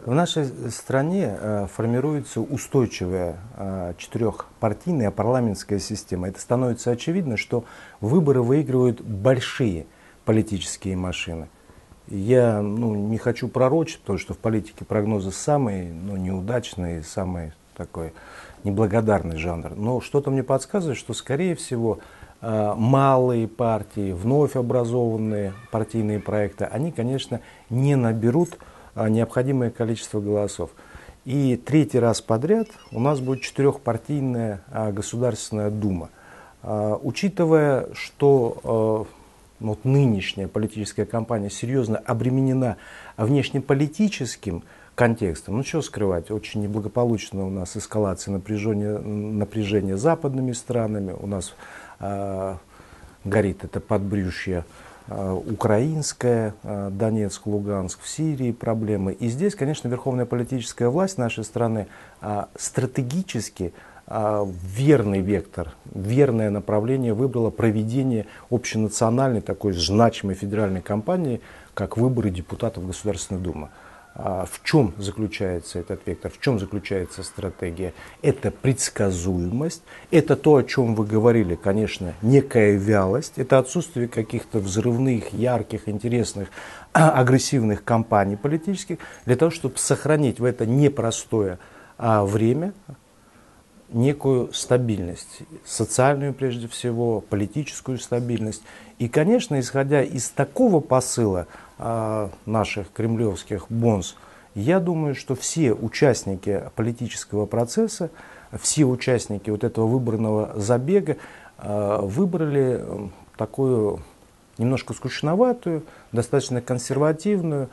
В нашей стране формируется устойчивая четырехпартийная парламентская система. Это становится очевидно, что выборы выигрывают большие политические машины. Я не хочу пророчить, потому что в политике прогнозы самый неудачный, самый такой неблагодарный жанр. Но что-то мне подсказывает, что, скорее всего, малые партии, вновь образованные партийные проекты, они, конечно, не наберут необходимое количество голосов. И третий раз подряд у нас будет четырехпартийная Государственная Дума. Учитывая, что нынешняя политическая кампания серьезно обременена внешнеполитическим контекстом, что скрывать, очень неблагополучно у нас эскалация напряжения с западными странами, у нас горит это подбрюшье украинская, Донецк, Луганск, в Сирии проблемы. И здесь, конечно, верховная политическая власть нашей страны стратегически верный вектор, верное направление выбрала проведение общенациональной такой значимой федеральной кампании, как выборы депутатов Государственной Думы. В чем заключается этот вектор, в чем заключается стратегия? Это предсказуемость, это то, о чем вы говорили, конечно, некая вялость, это отсутствие каких-то взрывных, ярких, интересных, агрессивных кампаний политических, для того, чтобы сохранить в это непростое время некую стабильность, социальную прежде всего, политическую стабильность. И, конечно, исходя из такого посыла наших кремлевских бонз, я думаю, что все участники политического процесса, все участники вот этого выборного забега выбрали такую немножко скучноватую, достаточно консервативную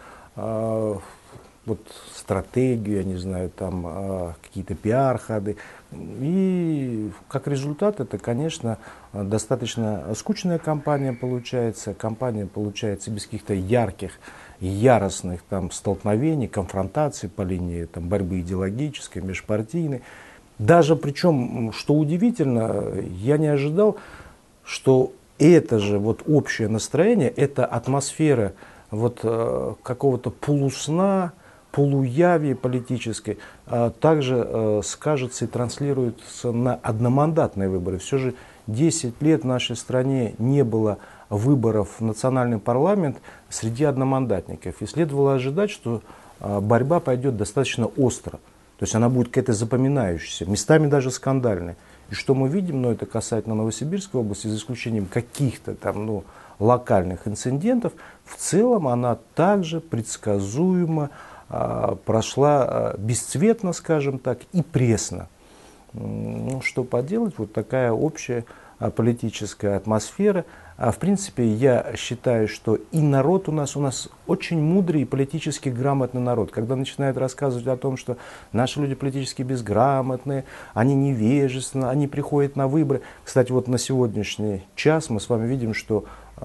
стратегию, я не знаю, там какие-то пиар-ходы. И как результат это, конечно, достаточно скучная кампания получается без каких-то ярких, яростных там столкновений, конфронтаций по линии там, борьбы идеологической, межпартийной. Даже причем, что удивительно, я не ожидал, что это же общее настроение, эта атмосфера какого-то полусна, полуявии политической, также скажется и транслируется на одномандатные выборы. Все же 10 лет в нашей стране не было выборов в национальный парламент среди одномандатников. И следовало ожидать, что борьба пойдет достаточно остро. То есть она будет какая-то запоминающаяся, местами даже скандальная. И что мы видим, это касательно Новосибирской области, за исключением каких-то там, локальных инцидентов, в целом она также предсказуемо прошла бесцветно, скажем так, и пресно. Что поделать, такая общая политическая атмосфера. В принципе, я считаю, что и народ у нас очень мудрый и политически грамотный народ. Когда начинают рассказывать о том, что наши люди политически безграмотные, они невежественны, они приходят на выборы. Кстати, на сегодняшний час мы с вами видим, что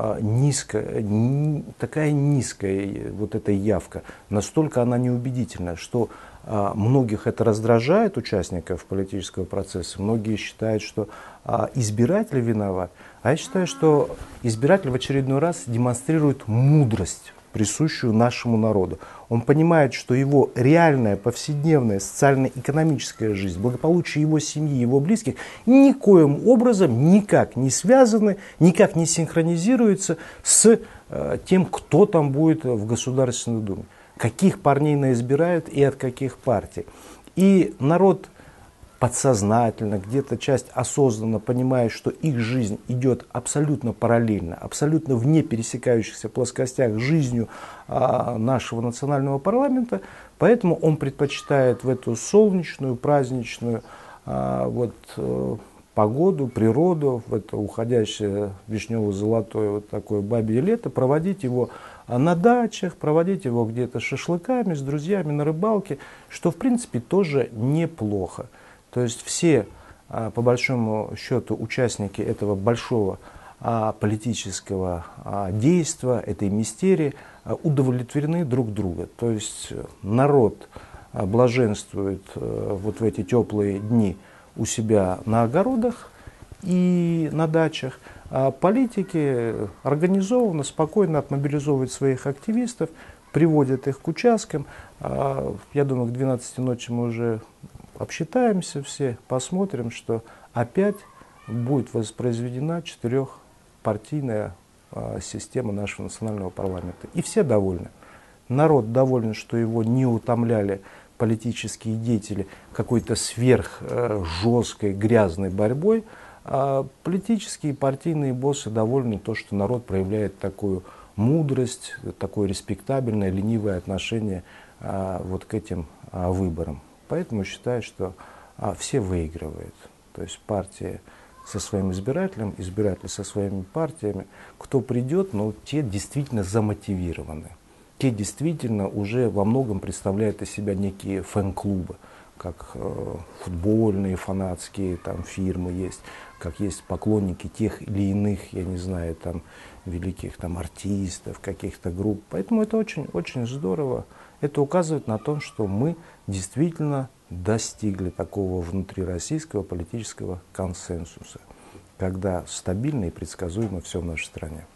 такая низкая эта явка, настолько она неубедительна, что многих это раздражает, участников политического процесса. Многие считают, что избиратель виноват. А я считаю, что избиратель в очередной раз демонстрирует мудрость, присущую нашему народу. Он понимает, что его реальная, повседневная, социально-экономическая жизнь, благополучие его семьи, его близких никоим образом никак не связаны, никак не синхронизируются с тем, кто там будет в Государственной Думе. Каких парней наизбирают и от каких партий. И народ подсознательно, где-то часть осознанно понимает, что их жизнь идет абсолютно параллельно, абсолютно в непересекающихся плоскостях с жизнью нашего национального парламента, поэтому он предпочитает в эту солнечную, праздничную погоду, природу, в это уходящее вишнево-золотое такое бабье лето, проводить его на дачах, проводить его где-то с шашлыками, с друзьями, на рыбалке, что в принципе тоже неплохо. То есть все, по большому счету, участники этого большого политического действия, этой мистерии, удовлетворены друг друга. То есть народ блаженствует в эти теплые дни у себя на огородах и на дачах. А политики организованно, спокойно отмобилизовывают своих активистов, приводят их к участкам. Я думаю, к 12 ночи мы уже обсчитаемся все, посмотрим, что опять будет воспроизведена четырехпартийная система нашего национального парламента. И все довольны. Народ доволен, что его не утомляли политические деятели какой-то сверх жесткой, грязной борьбой. А политические и партийные боссы довольны то, что народ проявляет такую мудрость, такое респектабельное, ленивое отношение вот к этим выборам. Поэтому считаю, что все выигрывают. То есть партия со своим избирателем, избиратели со своими партиями. Кто придет, но те действительно замотивированы. Те действительно уже во многом представляют из себя некие фэн-клубы, как футбольные фанатские там, фирмы есть, как есть поклонники тех или иных, я не знаю, там, великих там, артистов, каких-то групп. Поэтому это очень, очень здорово. Это указывает на то, что мы действительно достигли такого внутрироссийского политического консенсуса, когда стабильно и предсказуемо все в нашей стране.